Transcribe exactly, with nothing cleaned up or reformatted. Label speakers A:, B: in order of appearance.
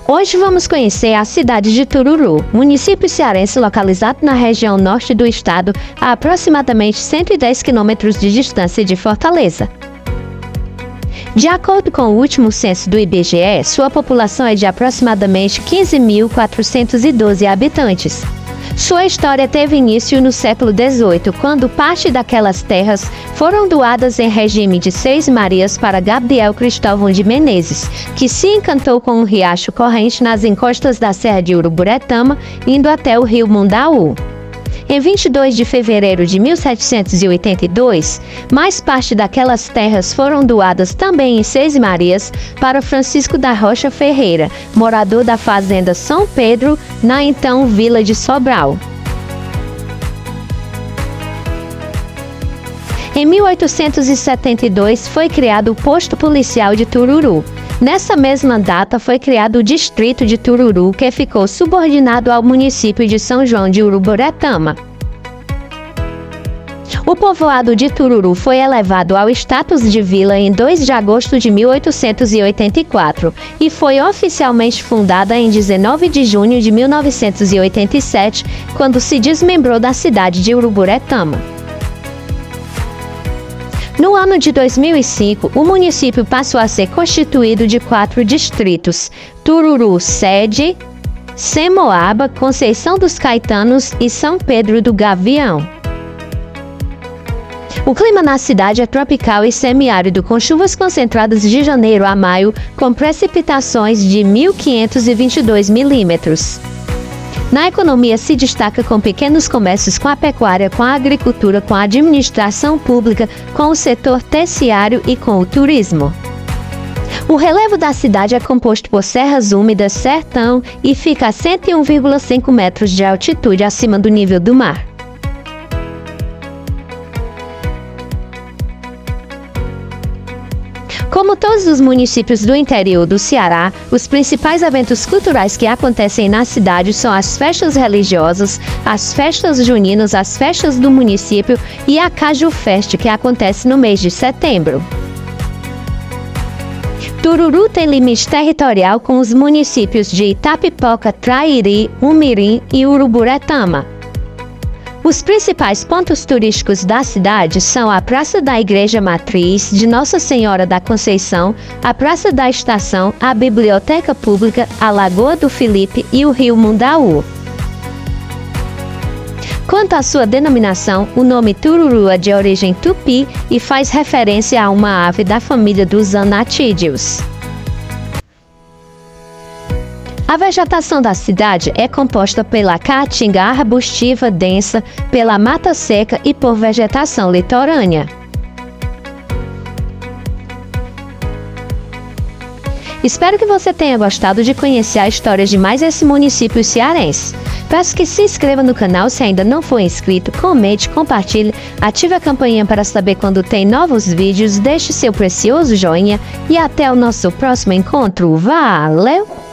A: Hoje vamos conhecer a cidade de Tururu, município cearense localizado na região norte do estado, a aproximadamente cento e dez quilômetros de distância de Fortaleza. De acordo com o último censo do I B G E, sua população é de aproximadamente quinze mil quatrocentos e doze habitantes. Sua história teve início no século dezoito, quando parte daquelas terras foram doadas em regime de Seis Marias para Gabriel Cristóvão de Menezes, que se encantou com um riacho corrente nas encostas da Serra de Uruburetama, indo até o rio Mundaú. Em vinte e dois de fevereiro de mil setecentos e oitenta e dois, mais parte daquelas terras foram doadas também em Seis Marias para Francisco da Rocha Ferreira, morador da fazenda São Pedro, na então Vila de Sobral. Em mil oitocentos e setenta e dois foi criado o posto policial de Tururu. Nessa mesma data foi criado o distrito de Tururu, que ficou subordinado ao município de São João de Uruburetama. O povoado de Tururu foi elevado ao status de vila em dois de agosto de mil oitocentos e oitenta e quatro e foi oficialmente fundada em dezenove de junho de mil novecentos e oitenta e sete, quando se desmembrou da cidade de Uruburetama. No ano de dois mil e cinco, o município passou a ser constituído de quatro distritos: Tururu Sede, Semoaba, Conceição dos Caetanos e São Pedro do Gavião. O clima na cidade é tropical e semiárido, com chuvas concentradas de janeiro a maio, com precipitações de mil quinhentos e vinte e dois milímetros. Na economia se destaca com pequenos comércios, com a pecuária, com a agricultura, com a administração pública, com o setor terciário e com o turismo. O relevo da cidade é composto por serras úmidas, sertão e fica a cento e um vírgula cinco metros de altitude acima do nível do mar. Como todos os municípios do interior do Ceará, os principais eventos culturais que acontecem na cidade são as festas religiosas, as festas juninas, as festas do município e a Caju Fest, que acontece no mês de setembro. Tururu tem limite territorial com os municípios de Itapipoca, Trairi, Umirim e Uruburetama. Os principais pontos turísticos da cidade são a Praça da Igreja Matriz de Nossa Senhora da Conceição, a Praça da Estação, a Biblioteca Pública, a Lagoa do Filipe e o Rio Mundaú. Quanto à sua denominação, o nome Tururu é de origem tupi e faz referência a uma ave da família dos anatídeos. A vegetação da cidade é composta pela caatinga arbustiva densa, pela mata seca e por vegetação litorânea. Espero que você tenha gostado de conhecer a história de mais esse município cearense. Peço que se inscreva no canal se ainda não for inscrito, comente, compartilhe, ative a campainha para saber quando tem novos vídeos, deixe seu precioso joinha e até o nosso próximo encontro. Valeu!